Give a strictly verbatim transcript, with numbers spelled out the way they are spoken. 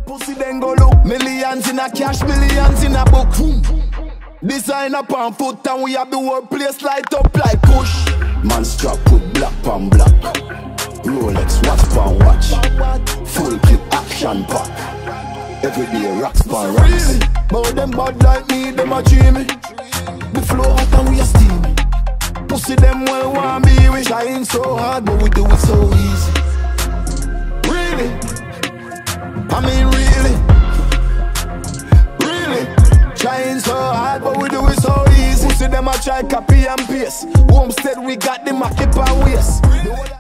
Pussy then go look. Millions in a cash, millions in a book. Design up on foot and we have the whole place light up like push. Man strap with black pan black. Rolex watch pan watch. Full clip action pack. Every day rocks pan rocks. But them bad like me, them a dreamy. The flow hot and we a steamy. Pussy them well want be. We trying so hard but we do it so easy. Really? I mean really? Really? Trying so hard but we do it so easy. Pussy them a try copy and paste. Homestead we got them a keep our waist.